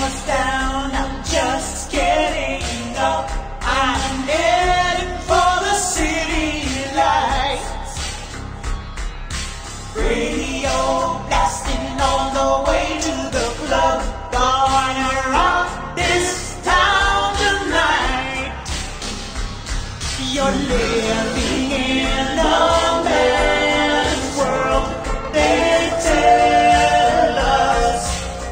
almost down, I'm just getting up. I'm headed for the city lights. Radio blasting on the way to the club. Gonna rock this town tonight. You're living in the man's world, they tell us,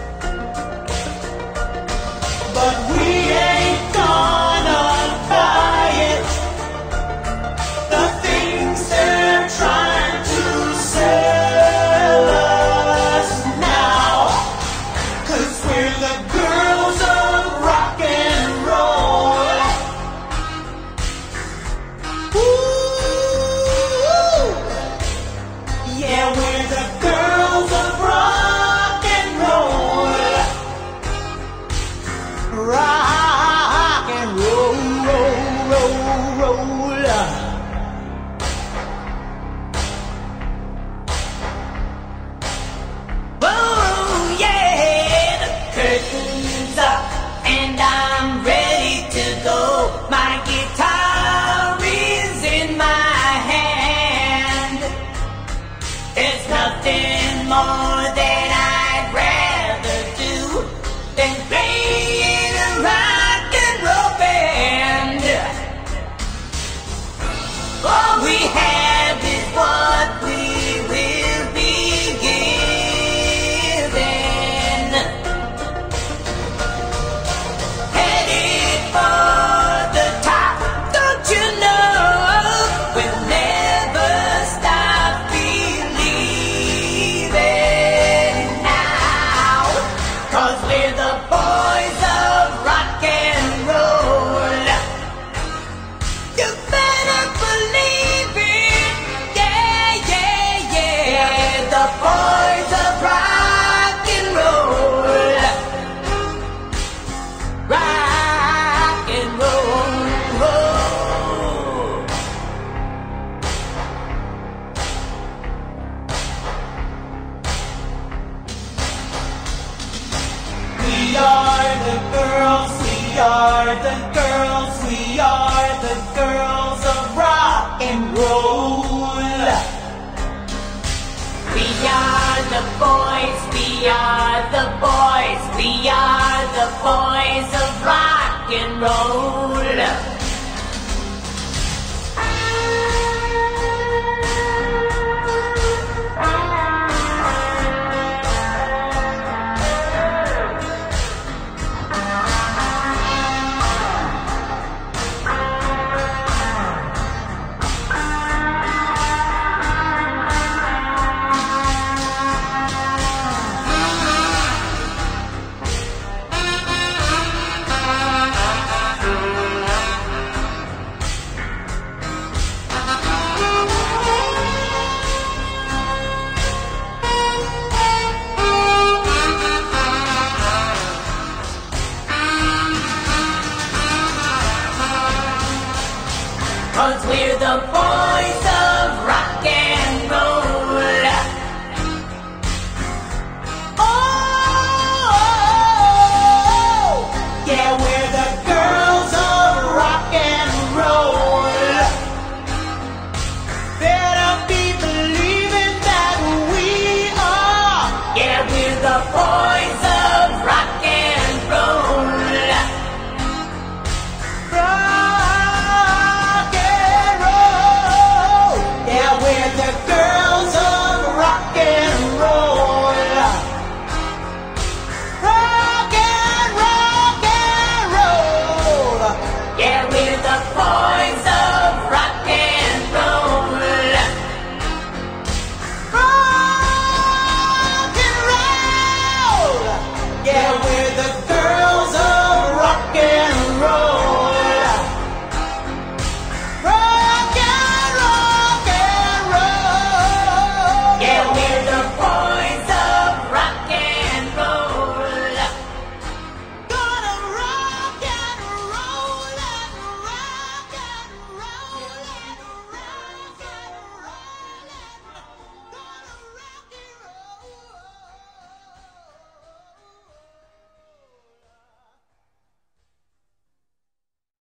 but we ain't gonna buy it. The things they're trying to sell us now, 'cause we're the girls of rock and roll. Ooh, yeah, we're the girls of rock and roll. Rock and roll, roll, roll, roll. Oh yeah, the curtain's up and I'm ready to go. My guitar is in my hand. There's nothing more that I'd rather do than play in a rock and roll band. All we have is what we will be given. Headed for the top, don't you know? We'll never stop believing now, 'cause we're the boys of rock and roll. You better believe it, yeah, yeah, yeah. The boys of rock and roll, rock and roll. We are the girls, we are the girls, we are the girls of rock and roll. We are the boys, we are the boys, we are the boys of rock and roll. 'Cause we're the boys.